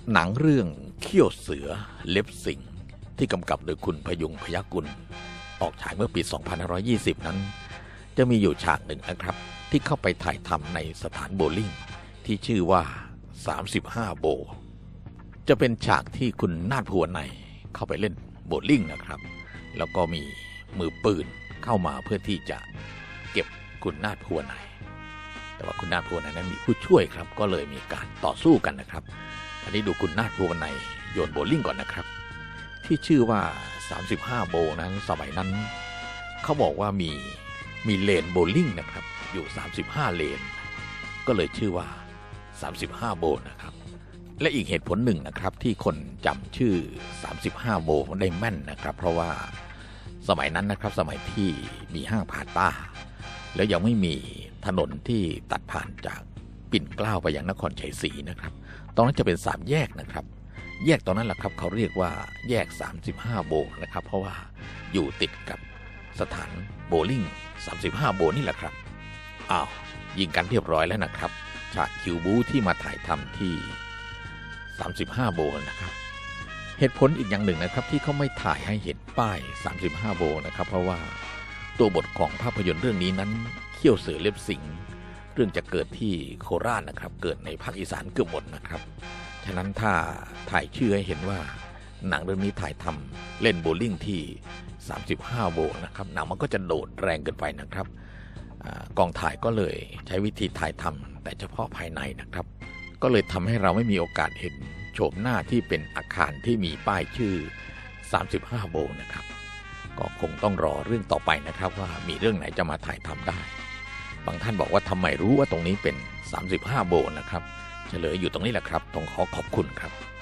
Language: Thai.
หนังเรื่องเขี้ยวเสือเล็บสิงที่กำกับโดยคุณพยุงพยัคฆ์กุลออกฉายเมื่อปี 2520 นั้นจะมีอยู่ฉากหนึ่งนะครับที่เข้าไปถ่ายทำในสถานโบว์ลิ่งที่ชื่อว่า35โบว์จะเป็นฉากที่คุณนาฏภูวนัยเข้าไปเล่นโบว์ลิ่งนะครับแล้วก็มีมือปืนเข้ามาเพื่อที่จะเก็บคุณนาฏภูวนัยแต่ว่าคุณนาฏภูวนัยนั้นมีผู้ช่วยครับก็เลยมีการต่อสู้กันนะครับอันนี้ดูคุณนาฏภูวนัยโยนโบว์ลิ่งก่อนนะครับที่ชื่อว่า35โบว์นั้นสมัยนั้นเขาบอกว่ามีเลนโบว์ลิ่งนะครับอยู่35เลนก็เลยชื่อว่า35โบว์นะครับและอีกเหตุผลหนึ่งนะครับที่คนจำชื่อ35โบว์ได้แม่นนะครับเพราะว่าสมัยนั้นนะครับสมัยที่มีห้างพาต้าแล้วยังไม่มีถนนที่ตัดผ่านจากปิ่นเกล้าไปยังนครชัยศรีนะครับตรงนั้นจะเป็น3แยกนะครับแยกตรงนั้นแหละครับเขาเรียกว่าแยก35โบว์นะครับเพราะว่าอยู่ติดกับสถานโบว์ลิ่ง35โบว์นี่แหละครับยิงกันเรียบร้อยแล้วนะครับฉากคิวบูที่มาถ่ายทำที่35โบว์นะครับเหตุผลอีกอย่างหนึ่งนะครับที่เขาไม่ถ่ายให้เห็นป้าย35โบว์นะครับเพราะว่าตัวบทของภาพยนตร์เรื่องนี้นั้นเขี้ยวเสือเล็บสิงเรื่องจะเกิดที่โคราชนะครับเกิดในภาคอีสานเกือบหมดนะครับฉะนั้นถ้าถ่ายชื่อให้เห็นว่าหนังเรื่องนี้ถ่ายทำเล่นโบว์ลิ่งที่35โบว์นะครับหนังมันก็จะโดดแรงเกินไปนะครับกองถ่ายก็เลยใช้วิธีถ่ายทำแต่เฉพาะภายในนะครับก็เลยทำให้เราไม่มีโอกาสเห็นโฉมหน้าที่เป็นอาคารที่มีป้ายชื่อ35โบว์นะครับก็คงต้องรอเรื่องต่อไปนะครับว่ามีเรื่องไหนจะมาถ่ายทำได้บางท่านบอกว่าทำไมรู้ว่าตรงนี้เป็น35โบว์นะครับเฉลยอยู่ตรงนี้แหละครับต้องขอบคุณครับ